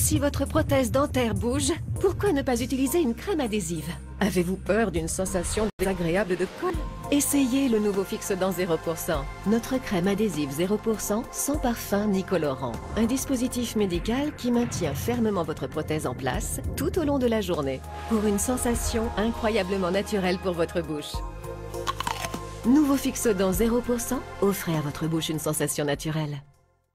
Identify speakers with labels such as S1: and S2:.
S1: Si votre prothèse dentaire bouge, pourquoi ne pas utiliser une crème adhésive? Avez-vous peur d'une sensation désagréable de colle? Essayez le nouveau Fixodent 0%. Notre crème adhésive 0% sans parfum ni colorant. Un dispositif médical qui maintient fermement votre prothèse en place tout au long de la journée pour une sensation incroyablement naturelle pour votre bouche. Nouveau Fixodent 0%, offrez à votre bouche une sensation naturelle.